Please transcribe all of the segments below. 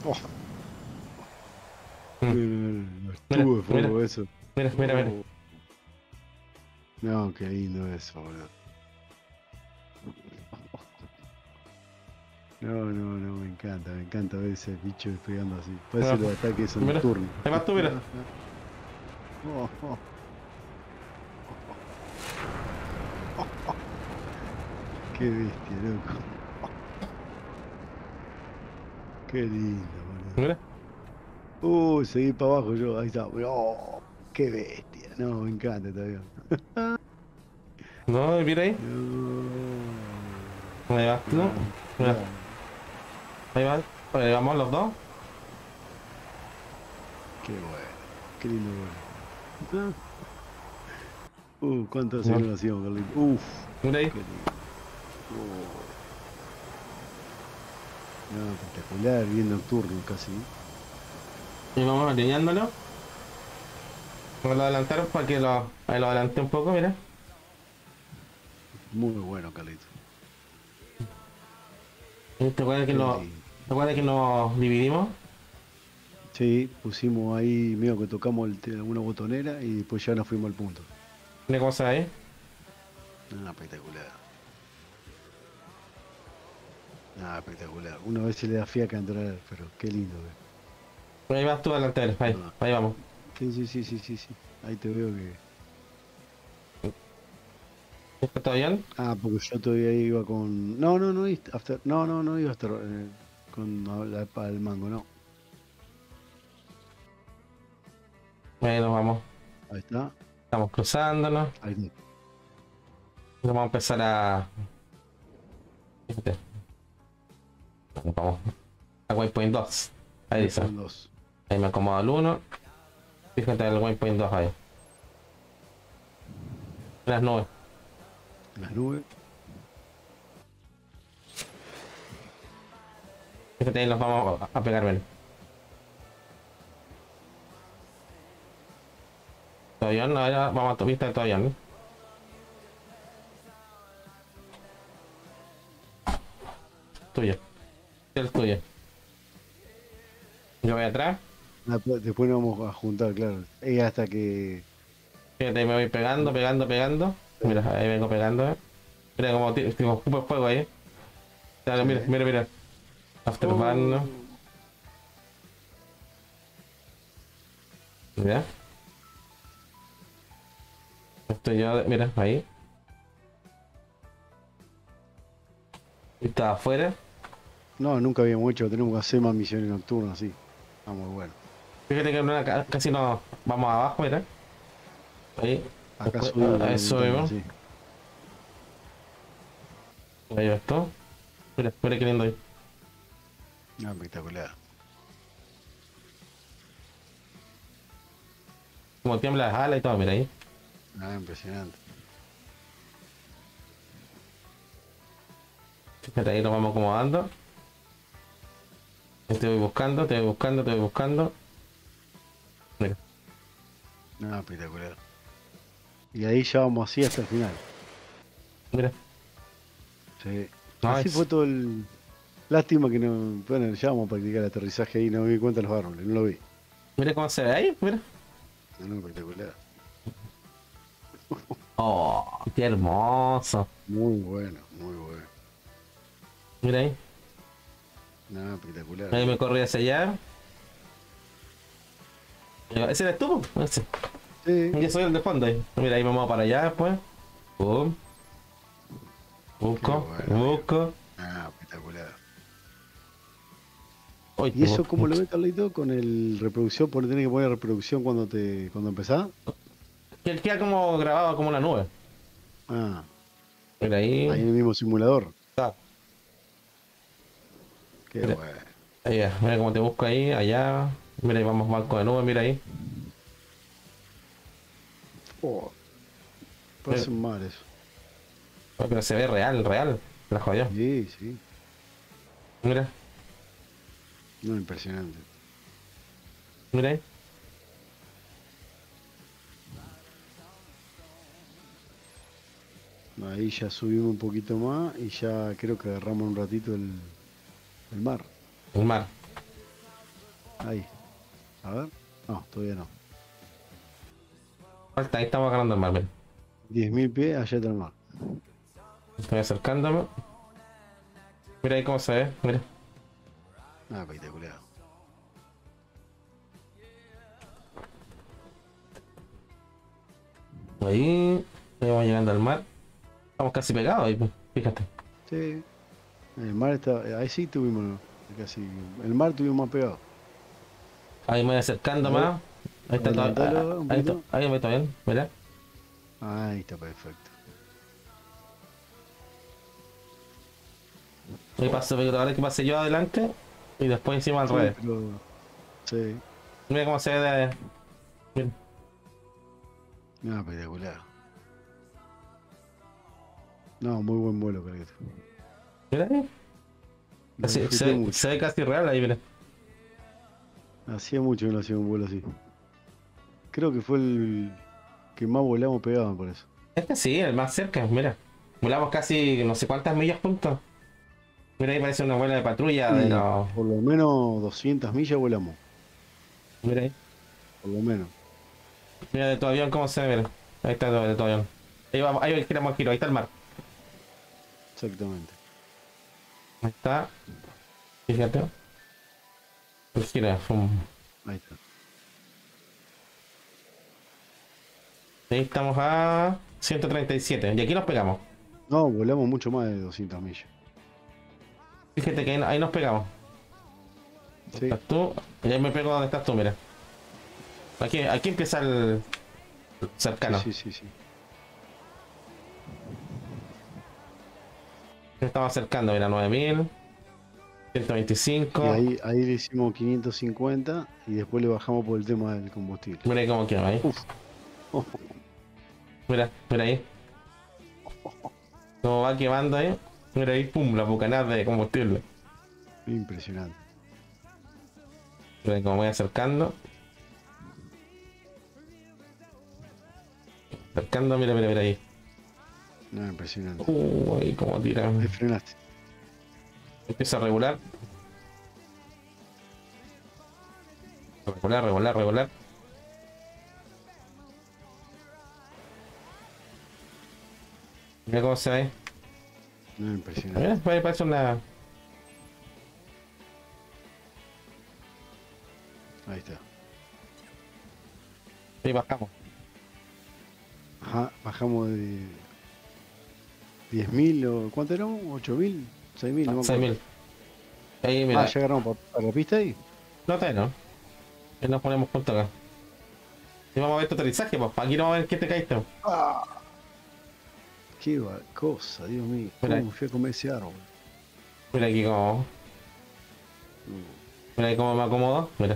Oh, Mm. Mira, estuvo de mira, fuego eso. mira, mira, mira. Oh, no, qué lindo eso, boludo. No, no, no, me encanta ver ese bicho despegando así. Parece Mira, los ataques mira. nocturnos. Ahí vas tú, mira. Oh, oh, oh, oh, oh, qué bestia, loco. Qué lindo, boludo. Mira. Seguí para abajo yo, ahí está. Oh, qué bestia. No, me encanta todavía. No, mira ahí. No. Ahí vas tú. No, Mira, espectacular. ahí vas. Ahí vamos los dos. Qué bueno. Qué lindo gol. ¿Cuánto hace que No, no lo hacíamos, Carlito? Uf, mira ahí. qué lindo. Oh, no, espectacular, bien nocturno casi. Y vamos alineándolo. Vamos a adelantar para que ahí lo adelante un poco, mira. Muy bueno, Carlito. Y ¿te acuerdas que Qué lo, lindo. te acuerdas que nos dividimos? Sí, pusimos ahí, medio que tocamos una botonera y después ya nos fuimos al punto. Mira cómo se ve ahí. Ah, espectacular. Ah, espectacular. Una vez se le da fiaca entrar, pero qué lindo. Ahí vas tú adelante, ahí, Ah, ahí vamos. sí, sí, sí, sí, sí, sí. Ahí te veo que. ¿Está bien? Ah, porque yo todavía iba con. No, no, no, no, no, no iba hasta con el mango, no. Ahí nos vamos. Ahí está. Estamos cruzándonos. Ahí está. Vamos a empezar a. Fíjate, vamos a waypoint 2. Ahí Ahí dice. ponen dos. Ahí me acomodo el uno. Fíjate el waypoint 2 ahí. Las nubes. Las nubes. Fíjate ahí los vamos a pegar bien. Todavía no, ahora vamos a tu vista todavía, ¿no? Tuyo. El tuyo. Yo voy atrás. Después nos vamos a juntar, claro. Y hasta que. Fíjate, ahí me voy pegando, pegando, pegando. Mira, ahí vengo pegando. Mira como tipo escupo el fuego ahí. Dale, Sí. mira, mira, mira. Afterburn, ¿no? Oh, Mira. Estoy yo, mira, ahí. Está afuera. no, nunca habíamos hecho. Tenemos que hacer más misiones nocturnas, sí. Ah, muy bueno. Fíjate que casi no vamos abajo, mira. Ahí. Acá Después, subimos por la eso montaña, mismo. sí. Ahí va esto. Mira, mira qué lindo ahí. Ah, espectacular. Como tiembla las alas y todo, mira ahí. Ah, impresionante. Fíjate, ahí nos vamos acomodando. Te voy buscando, te voy buscando, te voy buscando. Mira, Ah, espectacular. Y ahí ya vamos así hasta el final. mira. Sí. Así fue Nice. todo el. Lástima que no. Bueno, ya vamos a practicar el aterrizaje ahí, no me di cuenta de los árboles, no lo vi. Mira cómo se ve ahí, mira. No, no, espectacular. Oh, qué hermoso. Muy bueno, muy bueno. Mira ahí. No, espectacular. Ahí me corrí hacia allá. Ese eres tú, po? Ese. Sí, Yo soy el de fondo ahí. Mira, ahí vamos para allá después. Pum, qué busco, bueno, amigo. busco. Ah, espectacular. Uy, ¿Y tengo eso cómo lo ves, Carlito? Con el reproducción, tenés que poner reproducción cuando empezás. que queda como grabado como una nube. Ah, Mira ahí ahí. en el mismo simulador. Está. Qué Mira, bueno. ahí ya. Mira cómo te busco ahí, allá. Mira, ahí vamos banco de nube, mira ahí. Oh, Mira, parece un mar eso. pero se ve real, real. La jodió. Sí, sí. Mira, No, impresionante. mira ahí. Ahí ya subimos un poquito más y ya creo que agarramos un ratito el mar. El mar. Ahí. A ver. No, todavía no. Falta, ahí estamos ganando el mar, mira. 10.000 pies, allá está el mar. Estoy acercándome. Mira ahí cómo se ve, mira. Ah, espectacular. Ahí vamos llegando al mar. Estamos casi pegados ahí, pues, fíjate. Sí. El mar está. Ahí sí tuvimos casi. El mar tuvimos más pegado. Ahí me voy acercando A ver, más. Ahí está todo. adelantalo un poquito. Ahí me está bien, mira. Ahí está perfecto. Ahí paso, ahora que pase yo adelante. Y después encima al Sí, revés. pero. Sí. Mira cómo se ve de. Mira, No, espectacular. No, muy buen vuelo, Carlito. mira ahí. Lo Se, disfruté mucho. se ve casi real ahí, mira. Hacía mucho que no hacía un vuelo así. Creo que fue el que más volamos pegado, me parece. Este sí, el más cerca, mira. Volamos casi no sé cuántas millas juntos. Mira ahí parece una vuela de patrulla de Y los. por lo menos 200 millas volamos. Mira ahí. Por lo menos. Mira de tu avión cómo se ve, mira. Ahí está de tu avión. Ahí vamos, ahí giramos el giro, ahí está el mar. Exactamente. Ahí está. Fíjate. El giro, fum. Ahí está. Ahí estamos a 137. Y aquí nos pegamos. No, volamos mucho más de 200 millas. Fíjate que ahí nos pegamos. Sí, Estás tú. Y ahí me pego donde estás tú, mira. Aquí empieza el sí, cercano. sí, sí, sí. Nos estamos acercando, mira, 9000. Y 125. ahí le hicimos 550 y después le bajamos por el tema del combustible. Mira ahí cómo queda ahí. Uf, oh, Mira, mira ahí. Cómo va quemando ahí. Mira ahí, pum, la bucanada de combustible. impresionante. Mira ahí cómo voy acercando. Acercando, mira, mira, mira ahí. No, impresionante. Ahí cómo tira. Ahí frenaste. Empieza a regular. Regular, regular, regular. Mira cómo se ve. No, Mira, impresionante. parece una. Ahí está. Ahí bajamos. Ajá, bajamos de 10.000 o ¿cuánto éramos? 8.000, 6.000, no me acuerdo. 6000. Ahí, Ah, mira. ya agarramos para la pista ahí. No te, ¿no? Ahí nos ponemos juntos acá. Y vamos a ver tu aterrizaje, pues. Aquí no vamos a ver qué te caíste. Ah, qué cosa, Dios mío. Mira, ¿Cómo me fui a comer ese árbol? mira aquí cómo. Mira ahí cómo me acomodo. Mira.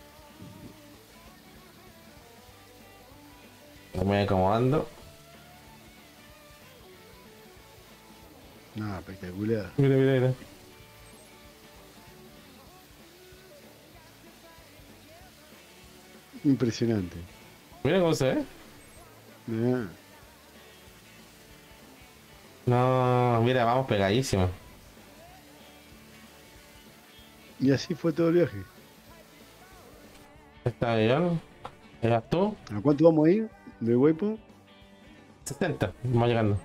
Me voy acomodando. No, espectacular. Mira, mira, mira. Impresionante. Mira cómo se ve. Mirá. No, mira, vamos pegadísimos. Y así fue todo el viaje. Está bien. ¿Y vas tú? ¿A cuánto vamos a ir de Waypoint? 70. Vamos llegando.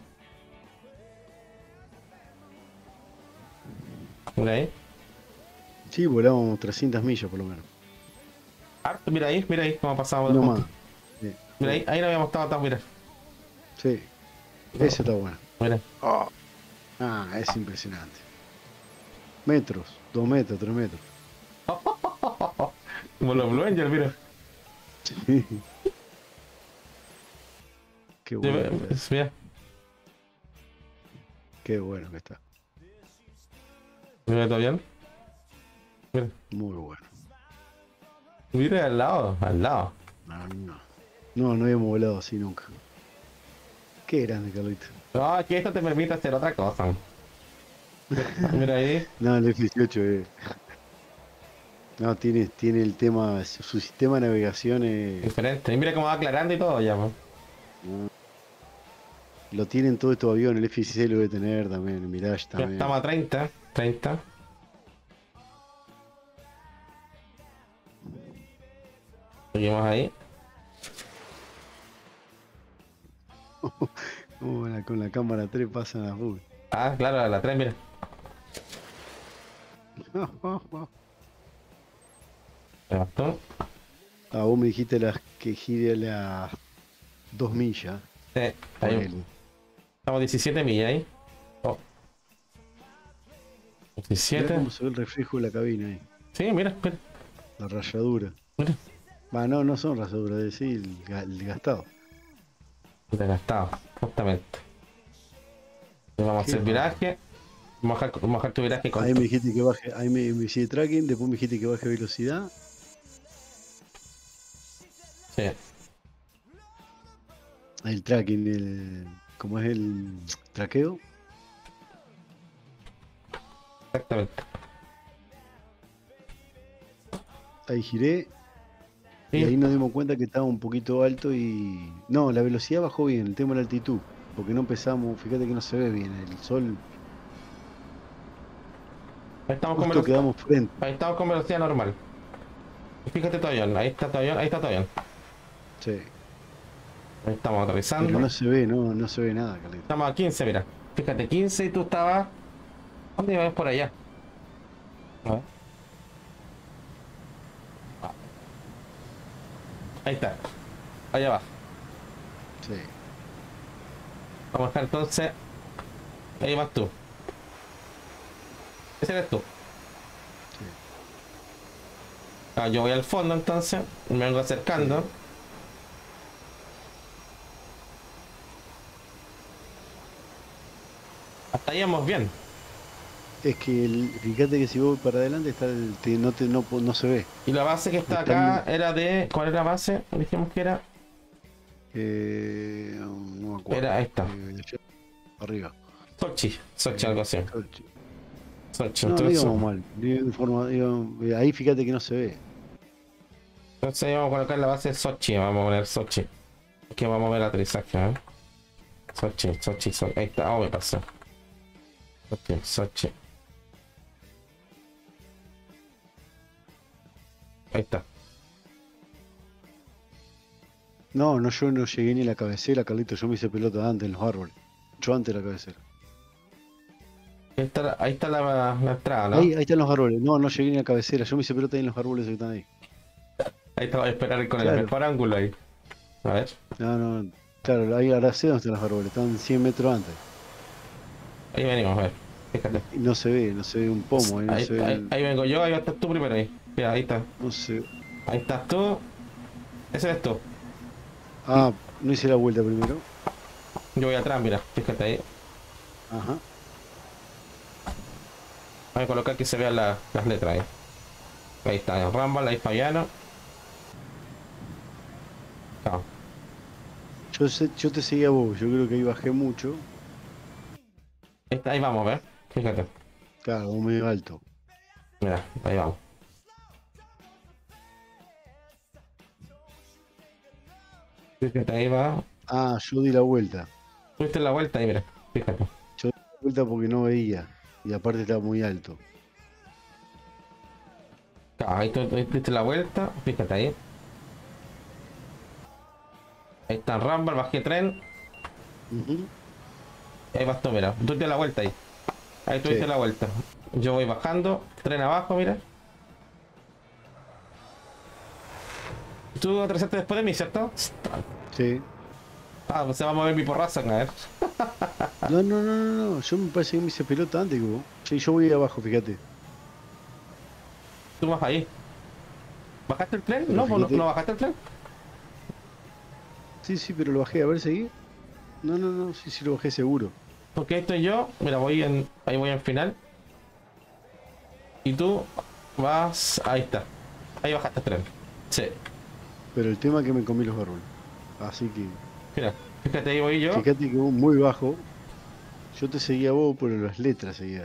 Mira ahí. Sí, volamos 300 millas por lo menos. Harto, mira ahí, cómo pasamos de No punto. más. Sí, Mira ahí no habíamos estado tan, mira. sí. Ese está bueno. Mira. Oh. Ah, es impresionante. Metros, 2 metros, 3 metros. Como los Blue Angels, mira. Sí. Qué bueno que está. Mira, Qué bueno que está. mira todo bien. Mira, Muy bueno. mira al lado, al lado. No, no. No, no habíamos volado así nunca. Qué grande, Carlito. No, es que esto te permite hacer otra cosa. Mira ahí. No, el F-18 no, tiene el tema, su sistema de navegación Diferente. Y mira cómo va aclarando y todo ya, pues. lo tienen todos estos aviones, el F-16 lo debe tener también, el Mirage Ya también. estamos a 30, 30. Seguimos ahí. Con la cámara 3 pasan a full. Ah, claro, a la 3, mira. Levantó. Ah, vos me dijiste que gire a las 2 millas. Sí, ahí. Ponele. Estamos 17 millas ahí. Oh, Mirá 17. cómo se ve el reflejo de la cabina ahí. Sí, mira, mira, La rayadura. mira. Va, no, no son rayaduras, es decir, el gastado. Desgastado, justamente. Le vamos a Qué hacer bárbaro. viraje. Vamos a bajar tu viraje con Ahí tu. me dijiste que baje, ahí me hice tracking, después me dijiste que baje velocidad. Sí, El tracking, ¿cómo es el traqueo? exactamente. Ahí giré y Y ahí nos dimos cuenta que estaba un poquito alto y... No, la velocidad bajó bien, el tema de la altitud, porque no empezamos, fíjate que no se ve bien, el sol, ahí estamos con justo velocidad. quedamos frente. Ahí estamos con velocidad normal. Y fíjate tu avión, ahí está tu avión, ahí está tu avión. Sí, Ahí estamos pero aterrizando. no se ve, no se ve nada, Carlito. Estamos a 15, mira. Fíjate, 15 y tú estabas. ¿Dónde ibas por allá? A ver. Ahí está, allá va. Sí, Vamos a dejar entonces. Ahí vas tú. Ese eres tú. sí, Ah, yo voy al fondo entonces. Me vengo acercando. sí. Hasta ahí vamos bien. Es que fíjate que si voy para adelante está no se ve. Y la base que está Está acá era de. ¿Cuál era la base? Dijimos que era. no me Era acuerdo. esta. Allá arriba. Sochi. Sochi, algo así. Sochi. Sochi. No, no Entonces, íbamos mal. Ahí fíjate que no se ve. entonces vamos a colocar la base de Sochi. Vamos a poner Sochi. Que vamos a ver el aterrizaje. ¿Eh? Sochi, Sochi, Sochi. Ahí está. Oh, me pasó. Sochi, Sochi. Ahí está. No, no, yo no llegué ni a la cabecera, Carlito. Yo me hice pelota antes en los árboles. Yo antes de la cabecera. Ahí está la entrada, ¿no? Ahí están los árboles. No, no llegué ni a la cabecera. Yo me hice pelota ahí en los árboles que están ahí. Ahí está, voy a esperar con el Claro. mejor ángulo ahí. A ver. No, no. Claro, ahí ahora sé dónde están los árboles. Están 100 metros antes. Ahí venimos, a ver. Fíjate. Y no se ve un pomo. Ahí no Ahí, se ve. ahí vengo yo, ahí estás tú primero ahí. Mira, ahí está. No sé. Ahí estás tú. Ese eres tú. Y Ah, no hice la vuelta primero. yo voy atrás, mira, fíjate ahí. Ajá. Voy a colocar que se vean las letras ahí. Ahí está, Rumble, ahí Fabiano. Chao. Yo te seguía a vos. Yo creo que ahí bajé mucho. Ahí vamos, ¿ves? Fíjate. Claro, medio alto. Mira, ahí vamos. Fíjate, ahí va. Ah, yo di la vuelta. Fuiste la vuelta ahí, mira. Fíjate. Yo di la vuelta porque no veía. Y aparte estaba muy alto. Chao, ahí tú diste la vuelta. Fíjate ahí. Ahí está Rumble, bajé tren. Ujú. Ahí vas tú, mira. Tú diste la vuelta ahí. Ahí tú diste Sí, la vuelta. Yo voy bajando. Tren abajo, mira. Tú atrasaste después de mí, ¿cierto? sí. Ah, pues se va a mover mi porrazo, a ver. No, no, no, no, no. Yo me parece que me hice pelota antes que vos. Sí, yo voy abajo, fíjate. Tú vas ahí. ¿Bajaste el tren? Pero No, pues no, fíjate. no bajaste el tren. Sí, sí, pero lo bajé. A ver, seguí. No, no, no. Sí, sí, lo bajé seguro. Porque ahí estoy yo. Mira, ahí voy en final. Y tú vas. Ahí está. Ahí bajaste el tren. Sí. Pero el tema es que me comí los árboles. Así que, Mira, fíjate, ahí voy yo. fíjate que vos muy bajo. Yo te seguía a vos, pero las letras seguía.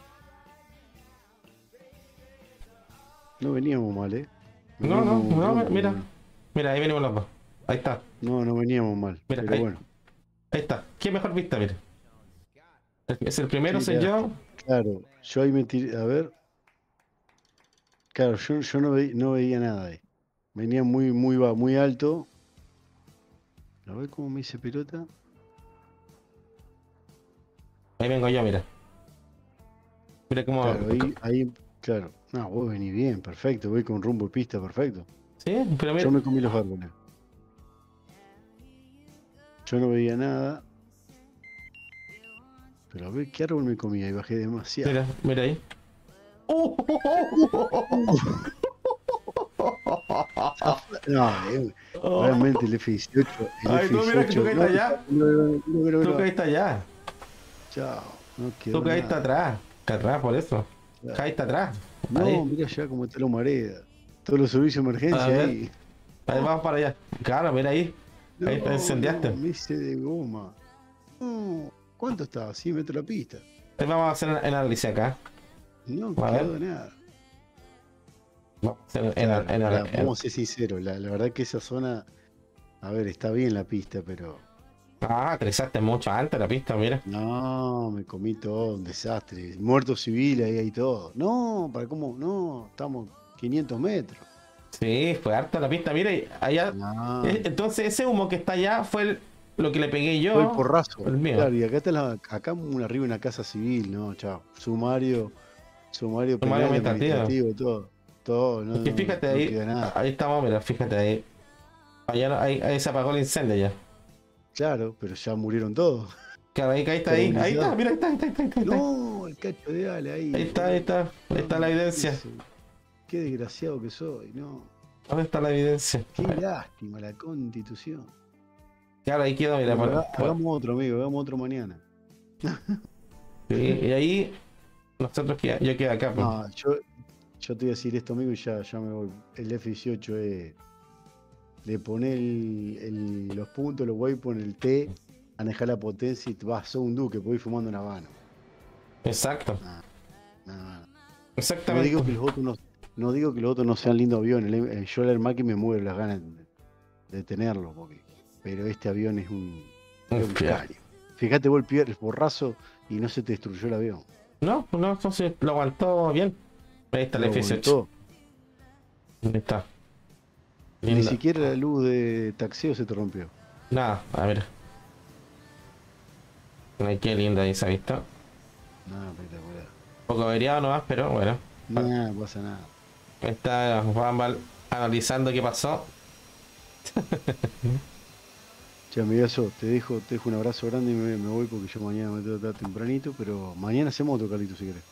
No veníamos mal, ¿eh? No, no, Veníamos no, bronco mira. igual. Mira, ahí venimos los dos. Ahí está. No, no veníamos mal. Mira, Pero ahí, bueno. ahí está. ¿Qué mejor vista, mira? Es el primero, Sí, soy yo. claro. Yo ahí me tiré. A ver. Claro, yo no veía nada ahí. Venía muy alto. A ver cómo me hice pelota. Ahí vengo yo, mira. Mira cómo. Claro, claro. No, vos venís bien, perfecto. Voy con rumbo y pista, perfecto. Sí, pero mira. Yo me comí los árboles. Yo no veía nada. Pero a ver qué árbol me comía y bajé demasiado. Mira, mira ahí. ¡Oh! No, realmente el F-18, Ay, tú mira que tú caíste no, allá. Tú no, caíste allá. chao, no Tú quedó caíste nada. atrás. Atrás, por eso. Claro. Caíste atrás. No, Ahí. mira ya cómo está la humareda. Todos los servicios de A emergencia ver. ahí. Ahí vamos para allá. Claro, mira ahí. Ahí te No, incendiaste. me hice de goma. No, ¿cuánto estaba? 100 metros la pista. Ahí vamos a hacer el análisis acá. No A ver. quedó nada. Vamos a hacer Claro, mirá, vamos a ser sinceros. La verdad que esa zona, a ver, está bien la pista, pero Ah, aterrizaste mucho antes la pista, mira. no, me comí todo, un desastre. Muertos civiles ahí y todo. No, ¿para cómo? No, estamos 500 metros. Sí, fue harta la pista, mira, y allá. No, Entonces ese humo que está allá fue lo que le pegué fue el yo, porrazo. el mío. Claro, y acá está arriba una casa civil, no, chao. Sumario Tu Mario penal y Aumentativo. administrativo, todo. Todo, Es que fíjate no ahí, queda nada. ahí estamos, mira, fíjate ahí. Allá ahí se apagó el incendio ya. Claro, pero ya murieron todos. Claro, ahí caíste ahí. Ahí está, Carbonizados. mira, ahí está. No, el cacho de Ale Ahí ahí, está, ahí boludo. está. Ahí está la No, evidencia. qué desgraciado que soy, no. ¿Dónde está la evidencia? Qué lástima la Constitución. Claro, ahí quedó, mira. Bueno, hagamos otro, amigo, hagamos otro mañana. Sí, y ahí nosotros yo quedo acá, pues. No, yo te voy a decir esto, amigo, y ya me voy. El F-18 es. Le pone los puntos, los waypoints, el T, manejar la potencia y te vas a un duque, podés ir fumando una Habano. Exacto. No, no. No Exactamente. digo que los otros no digo que los otros no sean lindos aviones. Yo el Aermacchi me muero las ganas de tenerlo, pero este avión es un Fíjate. caño. Fíjate vos el porrazo y no se te destruyó el avión. No, no, entonces lo aguantó bien. Ahí está el Lo F-18. aguantó. Ahí está. Ni Linda. siquiera la luz de taxeo se te rompió. Nada, a ver. Ay, qué linda esa vista. Nada, espectacular. Un poco averiado nomás, pero bueno. Nada, no pasa nada. Ahí está Juan analizando qué pasó. Che, amigazo, te dejo un abrazo grande y me voy porque yo mañana me tengo que estar tempranito, pero mañana hacemos otro Carlito si querés.